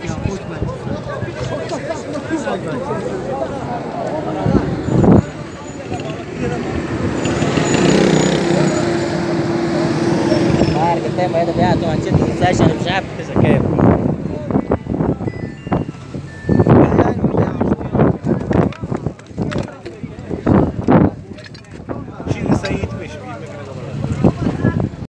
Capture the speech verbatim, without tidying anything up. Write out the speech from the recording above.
عارف التايم هذا بيعته عن جد مش عارف كذا كيف